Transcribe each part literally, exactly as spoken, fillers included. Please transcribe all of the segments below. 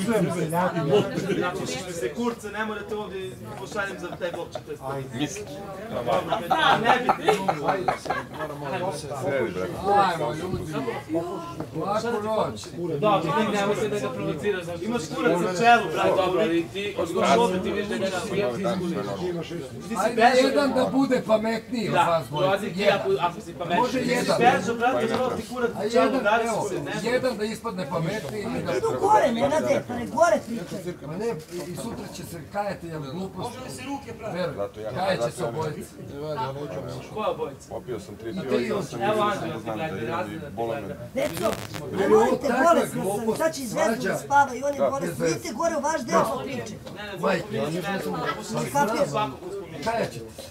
organizujem se, jako. Znači, što se kurca, ne morate ovdje pošaljem za taj blok četrdeset. Misli. Ne bi. Sredi, brate. Ajmo, ljudi. Lako noć. Da, ti nek nemoj se da ga provociraš. Imaš kurac na čelu, brate. Dobro, ali ti odgoš opet ti viš da ga Ajde jedan da bude pametniji od vas dvojice. Dolazi ti ako si pametniji. Može jedan. Bežo, brate, zbog ti kurac na čelu, dali su se. Jedan da ispadne pametniji. Tu gore, Nenade, pa ne gore pričaj. Ma ne, i sutra će se kajati, jel glupost. Veruj, kajat će se obojice. Koja obojica? Popio sam tri piva, sam Evo mislio Andrej, da ti znam da gledaj, imam i razne bolan da me. Deco, nemojte, bolesna sam, sad će izvezu da spava i on je bolesna. Idite gore u vaš deo pa pričaj. Majke, kajat će ti.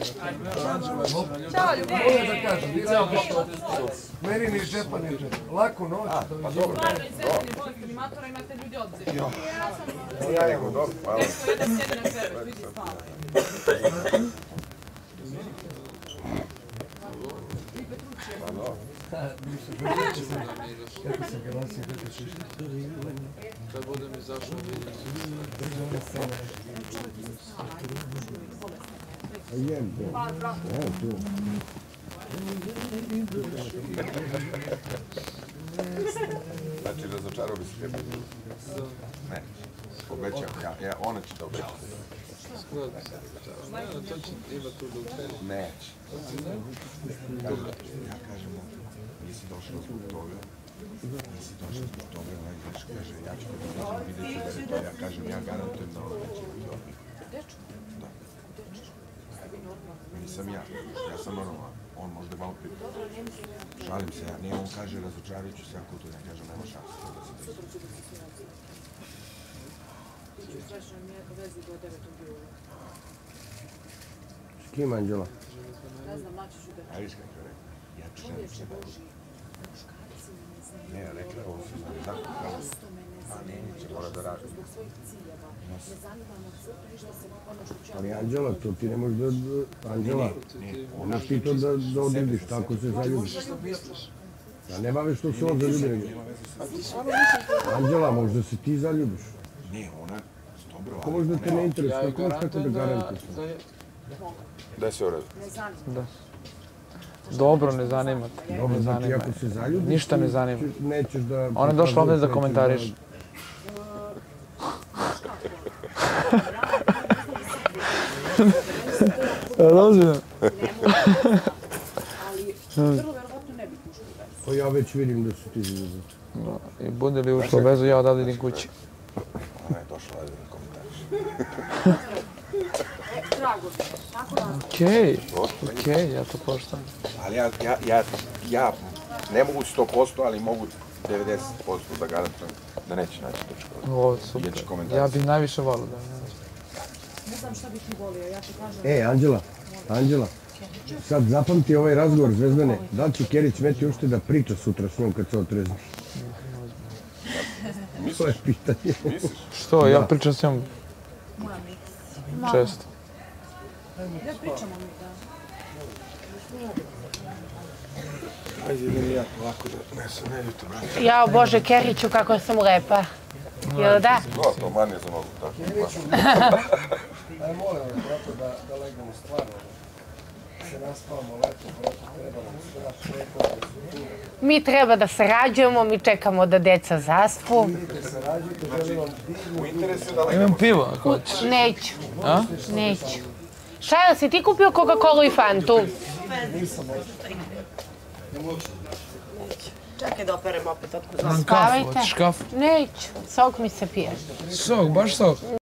Ćao, ljubav. Moje da kažem, vi radite što. Meni ni žepa ni žepa. Laku noć. Stvarno, izvedeni bolest animatora imate ljudi odzir. Ja sam... Ja nego, dobro, hvala. Teško jedan sjedi na krevet, vidi spava. I Petrućije. Kako se glasio, kako se išli. Kad budem izašao, vidim. Znači, razočarao bi se tebi. Ne, obećam, ja, ona će da obećam. Skoro bi se razočarao. Ne, to će ima tu da učeni. Neće. Ja kažem, nisi došao zbog toga. Nisi došao zbog toga, ona kaže, ja ću kada dođem, vidjet ću da je to, ja kažem, ja garantujem da ona neće biti odbih. Da. Nisam ja, ja sam normalan, on možda malo prije. Šalim se ja, nije on kaže, razočarit ću se, ako to ne kažem, nema šanse. S kim, Anđela? Ne znam, naći ću da... A viš kako je rekao, ja ću ženim se da budu. Ne, rekla ovo sam da tako kao, a ne, neće mora da radi. Ali Anđela, to ti ne možeš da... Anđela, ona ti to da odrediš, tako se zaljubiš. Ja ne bave što se on zaljubi. Anđela, možda se ti zaljubiš. Ne, ona, dobro, Ko možda te ne interesuje, kako možeš tako da garantuješ? Da se uradi. Da. Dobro, ne zanima te. Dobro, znači ako se zaljubiš, ništa ne zanima. Nećeš da... Ona je došla ovdje da komentariš. Razumijem. Pa ja već vidim da su ti zaljubi. I bude li ušla vezu, ja odavde idem kući. Ona je došla ovdje da komentariš. Okej, okej, ja to poštam. Ali ja, ja, ja, ja ne mogu sto posto, ali mogu devedeset posto da garantujem da neće naći točku. O, super. Ja bih najviše volio da ne naći. Ne znam šta bih ti volio, ja ti kažem... E, Anđela, Anđela, sad zapamti ovaj razgovor, Zvezdane. Da li će Kerić smeti uopšte da priča sutra s njom kad se otrezni? To je pitanje. Što, ja pričam s njom često. Ne pričamo mi, da. Ajde, idem ja ovako da ne sam ne ljuto, brate. Jao Bože, Keriću, kako sam lepa. Jel da? No, to manje za nogu, tako. Keriću, aj molim vas, brate, da legnemo stvarno. Se naspavamo leto, brate, treba nam straš, rekao. Mi treba da sarađujemo, mi čekamo da deca zaspu. Idite sarađujte, želim vam divnu. U interesu da legnemo. Imam pivo, ako hoćeš. Neću, A? neću. Šajla, si ti kupio Coca-Cola i Fantu? Nisam Čekaj da operem opet otkud. Kafu, Spavajte. hoćeš kafu? Neću, sok mi se pije. Sok, baš sok.